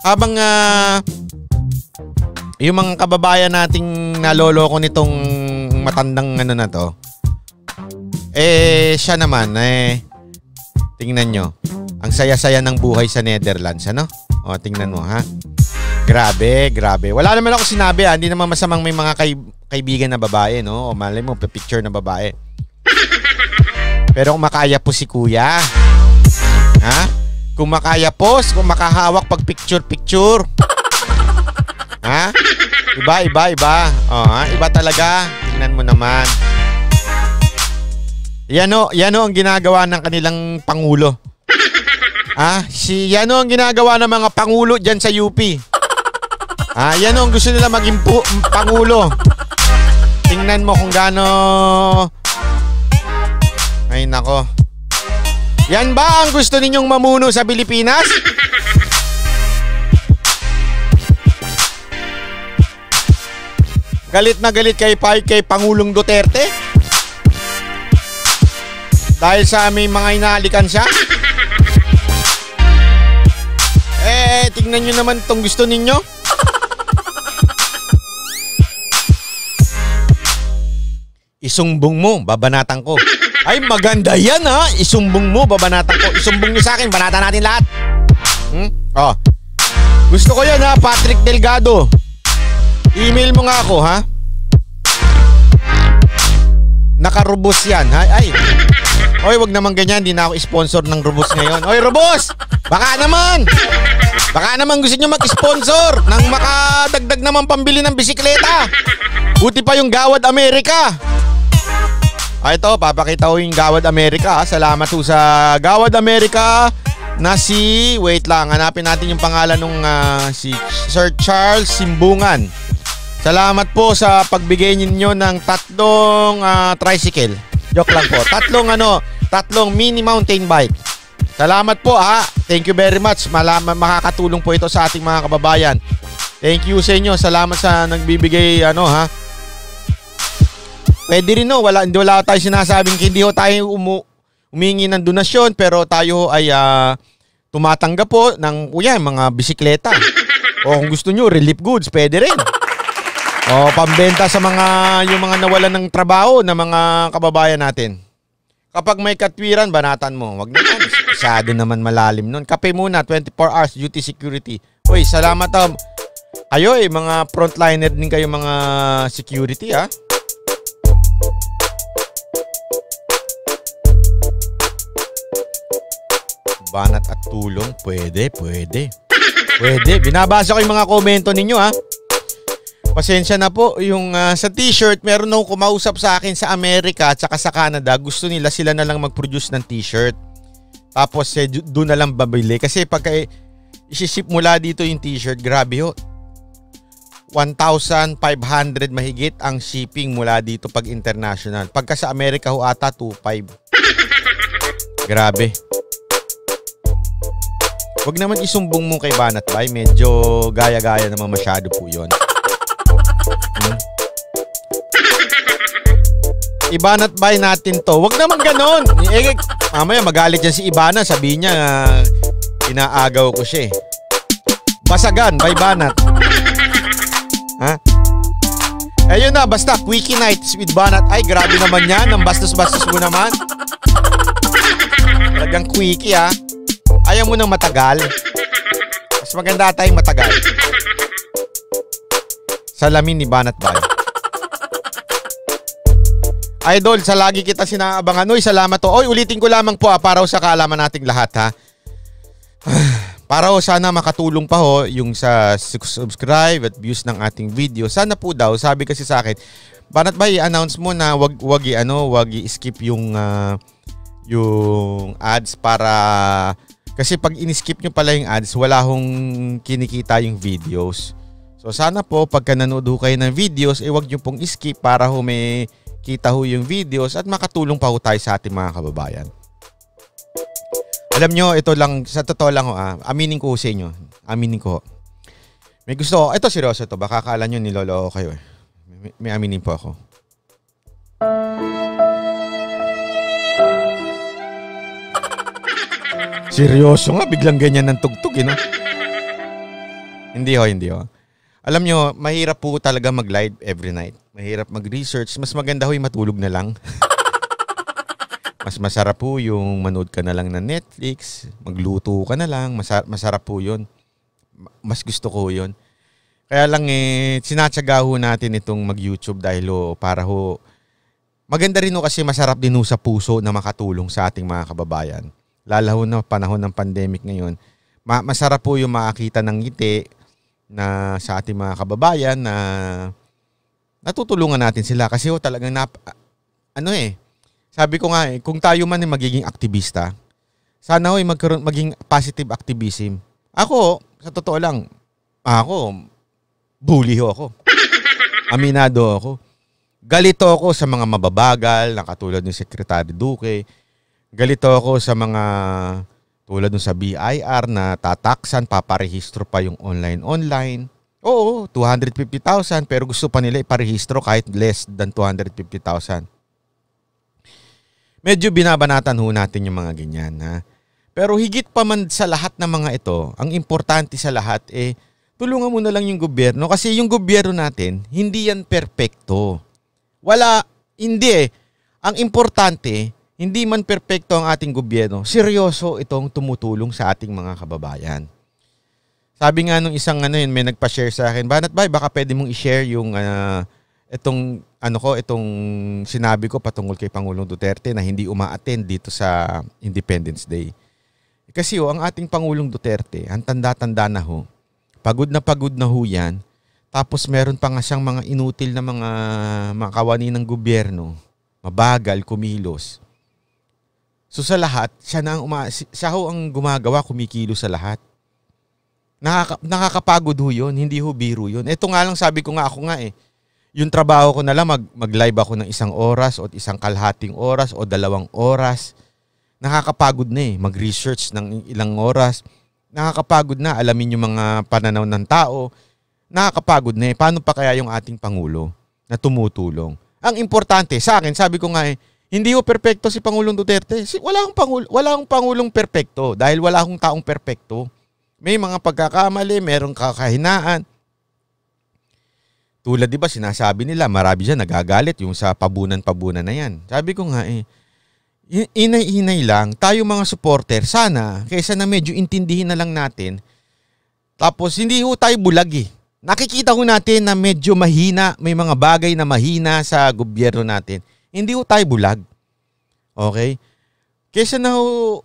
Habang yung mga kababayan nating naloloko nitong matandang ano na to, siya naman, tingnan nyo. Ang saya-saya ng buhay sa Netherlands, ano? O, tingnan mo, ha? Grabe, grabe. Wala naman ako sinabi, ha? Hindi naman masamang may mga kaibigan na babae, no? O malay mo, picture na babae. Pero kung makaya po si kuya, ha? Kung makaya post, kung makahawak pag picture-picture. Ha? Iba. O, ha? Iba talaga. Tingnan mo naman. Yan o ang ginagawa ng kanilang pangulo. Yan o ang ginagawa ng mga pangulo dyan sa UP. Yan o ang gusto nila maging pangulo. Tingnan mo kung gaano. Ay nako. Yan ba ang gusto ninyong mamuno sa Pilipinas? Galit na galit kay Pangulong Duterte? Dahil sa aming mga inahalikan siya? Tingnan nyo naman itong gusto ninyo. Isumbong mo, babanatan ko. Ay, maganda yan ha. Isumbong mo, babanatan ko. Isumbong nyo sa akin, banatan natin lahat. Gusto ko yan ha, Patrick Delgado. Email mo nga ako ha. Nakarubos yan ha. Ay, oy, wag naman ganyan. Hindi na ako sponsor ng Rubos ngayon. Oy, Rubos! Baka naman gusto nyo mag-sponsor nang makadagdag naman pambili ng bisikleta. Buti pa yung Gawad Amerika. Ito, papakita ko yung Gawad Amerika. Salamat po sa Gawad Amerika na si... Wait lang, hanapin natin yung pangalan ng si Sir Charles Simbungan. Salamat po sa pagbigay ninyo ng 3 tricycle. Joke lang po. 3 mini mountain bike. Salamat po ha. Thank you very much. Makakatulong po ito sa ating mga kababayan. Thank you sa inyo. Salamat sa nagbibigay ha. Pwede rin wala tayo sinasabing hindi tayo humingi ng donasyon, pero tayo ay tumatanggap po ng mga bisikleta. O kung gusto nyo, relief goods, pwede rin. O pambenta sa yung mga nawalan ng trabaho na mga kababayan natin. Kapag may katwiran, banatan mo. Wag naman. Masyado naman malalim nun. Kape muna, 24 hours duty security. Uy, salamat kayo mga frontliner din kayo mga security ha. Banat at tulong, pwede. Binabasa ko yung mga komento ninyo ha. Pasensya na po, yung sa t-shirt, meron akong kumausap sa akin sa Amerika at saka sa Canada. Gusto nila sila na lang mag-produce ng t-shirt. Tapos doon na lang babili. Kasi pagka isi-ship mula dito yung t-shirt, grabe ho. 1,500 mahigit ang shipping mula dito pag international. Pagka sa Amerika ho ata 2,500. Grabe. Wag naman isumbong mo kay Banat Bay. Medyo gaya-gaya naman masyado po yun. Ibanat Bay natin to. Wag naman ganon. Mamaya magalit yan si Ibana. Sabihin niya inaagaw ko siya. Basagan by Banat. Ha? Ayun na, basta quickie nights with Banat. Ay, grabe naman yan. Ang bastos-bastos mo naman. Talagang quickie ha. Ayaw mo nang matagal. Mas maganda tayong matagal. Salamin ni Banat Bay. Idol, sa lagi kita sinaabangan. Uy, salamat to. Uy, ulitin ko lamang po para sa kaalaman nating lahat ha. Para sana makatulong pa yung sa subscribe at views ng ating video. Sana po daw, sabi kasi sa akin, Banat ba i-announce mo na wag i-skip yung ads para kasi pag in-skip nyo pala yung ads, wala hong kinikita yung videos. So sana po pagka nanood kayo ng videos, wag nyo pong skip para may kita yung videos at makatulong pa tayo sa ating mga kababayan. Alam nyo, ito lang, sa totoo lang aminin ko sa inyo. Aminin ko. May gusto ito seryoso to, baka akala nyo niloloko kayo May aminin po ako. Seryoso nga, biglang ganyan ng tugtog Hindi ho, hindi ho. Alam nyo, mahirap po talaga mag-live every night. Mahirap mag-research. Mas maganda ho yung matulog na lang. Mas masarap po yung manood ka na lang ng Netflix, magluto ka na lang, masarap po yun. Mas gusto ko yun. Kaya lang sinatsaga ho natin itong mag-YouTube dahil para ho, maganda rin ho kasi masarap din ho sa puso na makatulong sa ating mga kababayan. Lalo na panahon ng pandemic ngayon. Masarap po yung makakita ng ngiti na sa ating mga kababayan na natutulungan natin sila. Kasi ho talagang sabi ko nga kung tayo man magiging aktivista, sana ho maging positive activism. Ako, sa totoo lang, bully ho ako. Aminado ako. Galito ako sa mga mababagal na katulad ni Secretary Duque. Galito ako sa mga tulad dun sa BIR na tataksan, paparehistro pa yung online. Oo, 250,000 pero gusto pa nila iparehistro kahit less than 250,000. Medyo binabanatan ho natin yung mga ganyan. Ha? Pero higit pa man sa lahat ng mga ito, ang importante sa lahat tulungan mo na lang yung gobyerno kasi yung gobyerno natin, hindi yan perpekto. Hindi. Ang importante, hindi man perpekto ang ating gobyerno, seryoso itong tumutulong sa ating mga kababayan. Sabi nga nung isang may nagpa-share sa akin, Banat Bay, baka pwede mong i-share yung itong sinabi ko patungkol kay Pangulong Duterte na hindi uma-attend dito sa Independence Day. Kasi ang ating Pangulong Duterte, ang tanda-tanda na ho, pagod na ho yan, tapos meron pa nga siyang mga inutil na mga kawani ng gobyerno, mabagal, kumilos. So sa lahat, siya ho ang gumagawa, kumikilos sa lahat. Nakakapagod ho yun, hindi ho biro yun. Ito nga lang sabi ko nga ako yung trabaho ko na lang mag-live ako ng 1 oras o 1 kalahating oras o 2 oras. Nakakapagod na mag-research ng ilang oras. Nakakapagod na alamin yung mga pananaw ng tao. Nakakapagod na Paano pa kaya yung ating Pangulo na tumutulong? Ang importante sa akin, sabi ko nga hindi ho perpekto si Pangulong Duterte. Wala akong Pangulong perpekto dahil wala akong taong perpekto. May mga pagkakamali, merong kakahinaan. Tulad diba sinasabi nila, marami dyan nagagalit yung sa pabunan-pabunan na yan. Sabi ko nga inay-inay lang, tayo mga supporter, sana, kaysa na medyo intindihin na lang natin, tapos hindi ho tayo bulag Nakikita ho natin na medyo mahina, may mga bagay na mahina sa gobyerno natin. Hindi ho tayo bulag. Okay? Kaysa na ho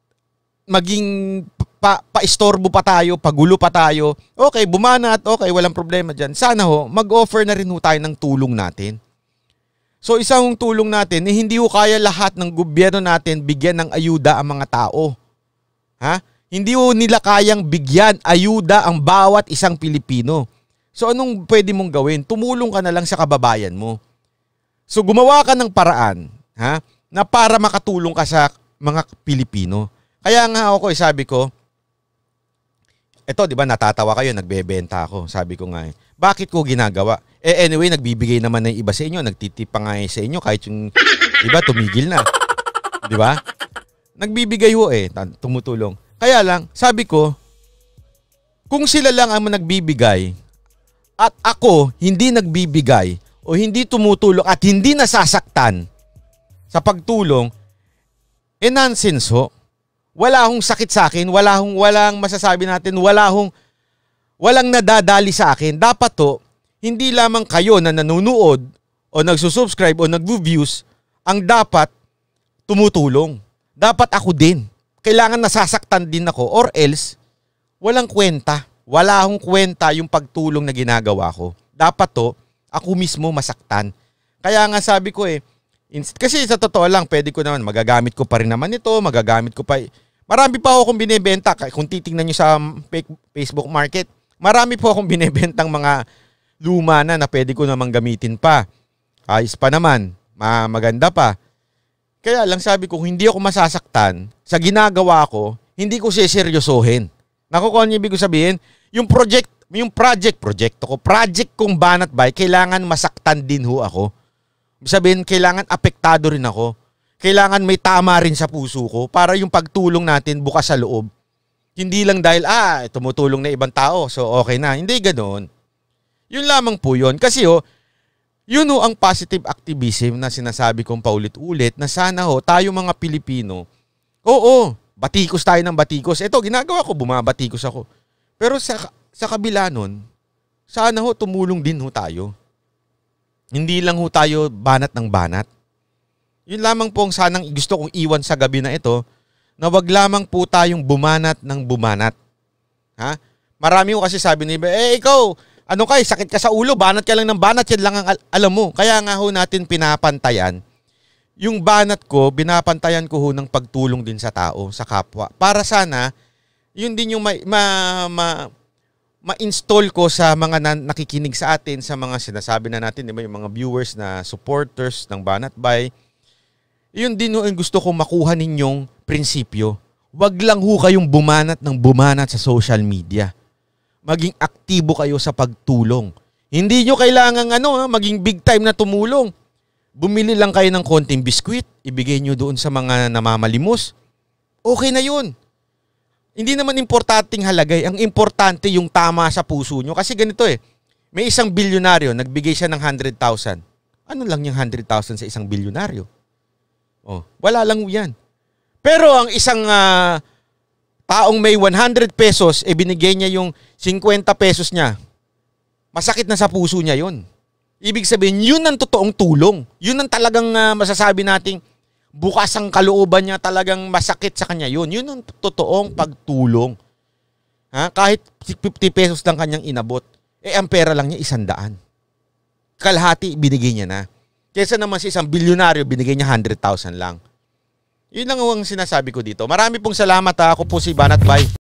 maging pa-istorbo pa tayo, pagulo pa tayo. Okay, bumanat, okay, walang problema dyan. Sana ho, mag-offer na rin ho tayo ng tulong natin. So isang tulong natin, hindi ho kaya lahat ng gobyerno natin bigyan ng ayuda ang mga tao. Ha? Hindi ho nila kayang bigyan ayuda ang bawat isang Pilipino. So anong pwede mong gawin? Tumulong ka na lang sa kababayan mo. So gumawa ka ng paraan, na para makatulong ka sa mga Pilipino. Kaya nga ako, sabi ko, eto, di ba natatawa kayo, nagbebenta ako. Sabi ko nga bakit ko ginagawa? Anyway, nagbibigay naman ng iba sa inyo, nagtitip pa nga sa inyo kahit yung iba tumigil na. Di ba? Nagbibigay ho tumutulong. Kaya lang, sabi ko, kung sila lang ang nagbibigay at ako hindi nagbibigay o hindi tumutulong at hindi nasasaktan sa pagtulong, nonsense ho. Wala hong sakit sa akin, walang masasabi natin, walang nadadali sa akin. Dapat hindi lamang kayo na nanonood o nagsusubscribe o nag-views ang dapat tumutulong. Dapat ako din. Kailangan nasasaktan din ako or else walang kwenta. Wala akong kwenta yung pagtulong na ginagawa ko. Dapat ako mismo masaktan. Kaya nga sabi ko kasi sa totoo lang, pwede ko naman, magagamit ko pa rin naman ito, magagamit ko pa. Marami pa akong binibenta. Kung titingnan nyo sa Facebook Market, marami po akong binibentang mga luma na pwede ko namang gamitin pa. Ayos pa naman, maganda pa. Kaya lang sabi ko, hindi ako masasaktan sa ginagawa ko, hindi ko seseryosohin. Nakukuha niyo ibig sabihin? Yung project kong Banat Bay, kailangan masaktan din ho ako. Sabihin, kailangan apektado rin ako. Kailangan may tama rin sa puso ko para yung pagtulong natin bukas sa loob. Hindi lang dahil, tumutulong na ibang tao, so okay na. Hindi ganoon. Yun lamang po yun. Kasi yun ang positive activism na sinasabi kong paulit-ulit na sana tayo mga Pilipino, batikos tayo ng batikos. Ito, ginagawa ko, bumabatikos ako. Pero sa kabila nun, sana tumulong din tayo. Hindi lang tayo banat ng banat. Yun lamang po ang sanang gusto kong iwan sa gabi na ito, na wag lamang po tayong bumanat ng bumanat. Ha? Marami ko kasi sabi ni Iba, ikaw, sakit ka sa ulo, banat ka lang ng banat, yan lang ang alam mo. Kaya nga natin pinapantayan. Yung banat ko, binapantayan ko ng pagtulong din sa tao, sa kapwa. Para sana, yun din yung ma-install ko sa mga nakikinig sa atin, sa mga sinasabi na natin, diba, yung mga viewers na supporters ng Banat Bay. Yun din yung gusto kong makuha ninyong prinsipyo. Wag lang kayong bumanat ng bumanat sa social media. Maging aktibo kayo sa pagtulong. Hindi nyo kailangan maging big time na tumulong. Bumili lang kayo ng konting biskwit, ibigay nyo doon sa mga namamalimos. Okay na yun. Hindi naman importanteng halagay. Ang importante yung tama sa puso nyo. Kasi ganito may isang bilyonaryo, nagbigay siya ng 100,000. Ano lang yung 100,000 sa isang bilyonaryo? Wala lang yan. Pero ang isang taong may 100 pesos, binigay niya yung 50 pesos niya. Masakit na sa puso niya yun. Ibig sabihin, yun ang totoong tulong. Yun ang talagang masasabi nating bukas ang kalooban niya, talagang masakit sa kanya yun. Yun ang totoong pagtulong. Kahit 50 pesos lang kanyang inabot, ang pera lang niya 100. Kalahati, binigay niya na. Kesa naman sa isang bilyonaryo, binigay niya 100,000 lang. Yun lang ang sinasabi ko dito. Marami pong salamat. Ako po si Banat Bay.